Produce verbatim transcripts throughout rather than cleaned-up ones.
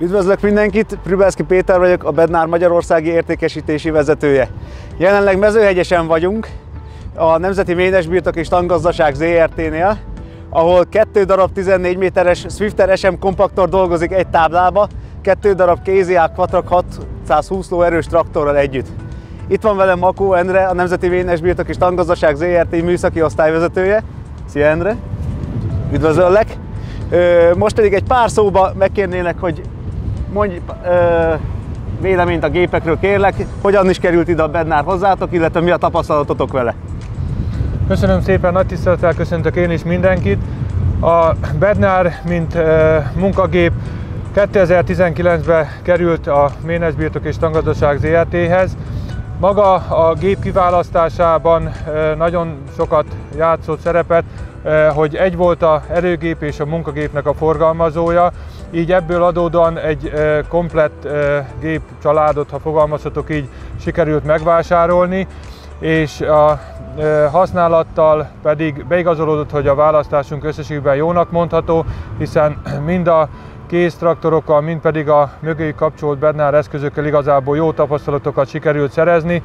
Üdvözlök mindenkit, Prübelszki Péter vagyok, a BEDNAR magyarországi értékesítési vezetője. Jelenleg Mezőhegyesen vagyunk, a Nemzeti Ménesbirtok és Tangazdaság Zrt-nél, ahol kettő darab tizennégy méteres Swifter es em kompaktor dolgozik egy táblába, kettő darab kéziák Quatrac hatszázhúsz lóerős traktorral együtt. Itt van velem Makó Endre, a Nemzeti Ménesbirtok és Tangazdaság Zrt műszaki osztályvezetője. Szia Endre! Üdvözöllek! Most pedig egy pár szóba megkérnélek, hogy mondj véleményt a gépekről, kérlek, hogyan is került ide a BEDNAR hozzátok, illetve mi a tapasztalatotok vele? Köszönöm szépen, nagy tisztelettel köszöntök én is mindenkit. A BEDNAR, mint munkagép kétezer-tizenkilencben került a Ménesbirtok és Tangazdaság Zrt-hez. Maga a gép kiválasztásában nagyon sokat játszott szerepet, hogy egy volt az erőgép és a munkagépnek a forgalmazója, így ebből adódóan egy komplett gépcsaládot, ha fogalmazhatok így, sikerült megvásárolni, és a használattal pedig beigazolódott, hogy a választásunk összességében jónak mondható, hiszen mind a kéztraktorokkal, mind pedig a mögéjük kapcsolt BEDNAR eszközökkel igazából jó tapasztalatokat sikerült szerezni.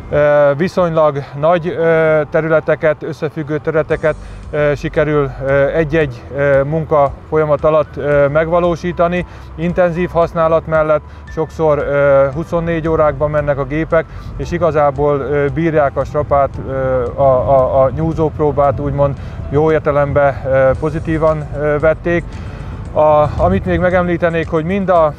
Viszonylag nagy területeket, összefüggő területeket sikerül egy-egy munka folyamat alatt megvalósítani. Intenzív használat mellett sokszor huszonnégy órákban mennek a gépek, és igazából bírják a strapát, a, a, a nyúzópróbát úgymond jó értelemben pozitívan vették. A, amit még megemlítenék, hogy mind a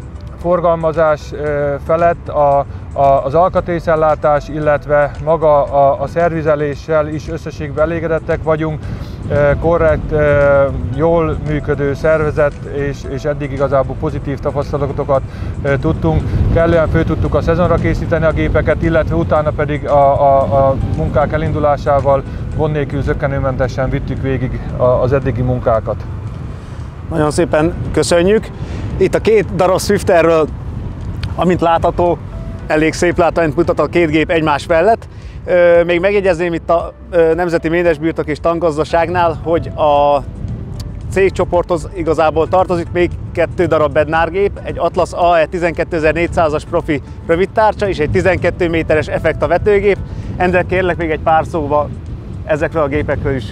forgalmazás felett a, a, az alkatrészellátás, illetve maga a, a szervizeléssel is összességben elégedettek vagyunk. Korrekt, jól működő szervezet, és, és eddig igazából pozitív tapasztalatokat tudtunk. Kellően föl tudtuk a szezonra készíteni a gépeket, illetve utána pedig a, a, a munkák elindulásával gond nélkül zökkenőmentesen vittük végig az eddigi munkákat. Nagyon szépen köszönjük! Itt a két darab Swifterről, amint látható, elég szép látványt mutat a két gép egymás mellett. Még megjegyezném itt a Nemzeti Ménesbirtok és Tangazdaságnál, hogy a cégcsoporthoz igazából tartozik még kettő darab BEDNAR gép, egy Atlas á e tizenkétezer-négyszázas profi rövidtárcsa és egy tizenkét méteres EFECTA vetőgép. Endre, kérlek még egy pár szóba ezekről a gépekről is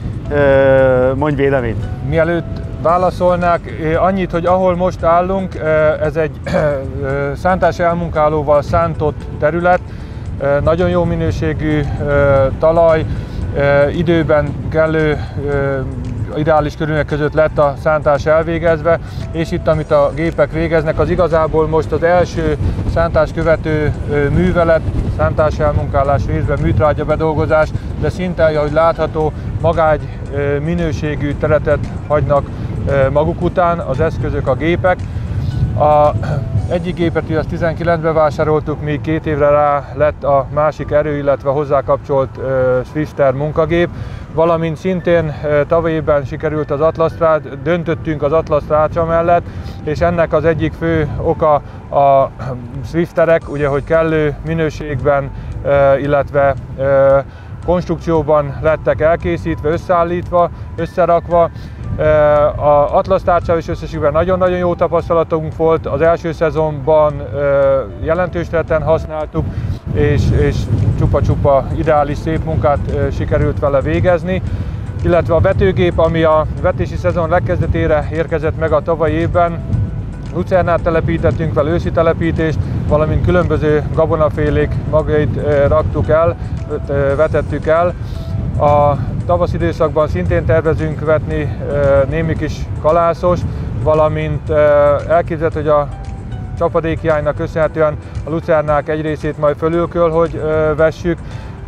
mondj véleményt. Mielőtt válaszolnák, annyit, hogy ahol most állunk, ez egy szántás elmunkálóval szántott terület, nagyon jó minőségű talaj, időben kellő ideális körülmények között lett a szántás elvégezve, és itt, amit a gépek végeznek, az igazából most az első szántás követő művelet, szántás elmunkálás, részben műtrágya bedolgozás, de szinte, ahogy látható, magágy minőségű területet hagynak maguk után az eszközök, a gépek. A egyik gépet az tizenkilencben vásároltuk, még két évre rá lett a másik erő, illetve hozzá kapcsolt Swifter munkagép, valamint szintén tavaly évben sikerült az Atlas trácsa, döntöttünk az Atlas trácsa mellett, és ennek az egyik fő oka a Swifterek, ugye, hogy kellő minőségben, illetve konstrukcióban lettek elkészítve, összeállítva, összerakva. Az Atlas tárcsával is összességben nagyon-nagyon jó tapasztalatunk volt, az első szezonban jelentős területen használtuk, és, és csupa-csupa ideális szép munkát sikerült vele végezni. Illetve a vetőgép, ami a vetési szezon legkezdetére érkezett meg a tavalyi évben, lucernát telepítettünk vele, őszi telepítést, valamint különböző gabonafélék magjait raktuk el, vetettük el. A tavasz időszakban szintén tervezünk vetni némi kis kalászos, valamint elképzelhető, hogy a csapadékhiánynak köszönhetően a lucernák egy részét majd fölül kell, hogy vessük.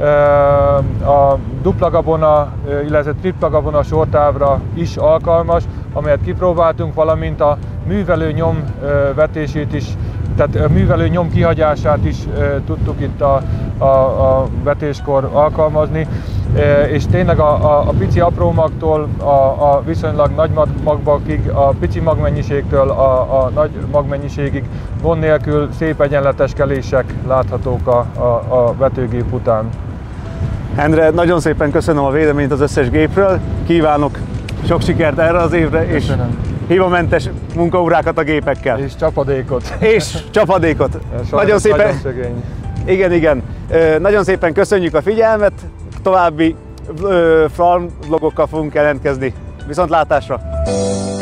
A dupla gabona, illetve tripla gabona sortávra is alkalmas, amelyet kipróbáltunk, valamint a művelő nyom vetését is, tehát a művelő nyom kihagyását is tudtuk itt a, a, a vetéskor alkalmazni. És tényleg a, a, a pici apró magtól a, a viszonylag nagy magvakig, a pici magmennyiségtől a, a nagy magmennyiségig gond nélkül szép egyenletes kelések láthatók a, a, a vetőgép után. Endre, nagyon szépen köszönöm a véleményt az összes gépről, kívánok sok sikert erre az évre, Köszönöm. És hibamentes munkaórákat a gépekkel. És csapadékot. És csapadékot. Sajnos nagyon szépen. Nagyon szegény. Igen, igen. Nagyon szépen köszönjük a figyelmet. További farm vlogokkal fogunk jelentkezni. Viszontlátásra!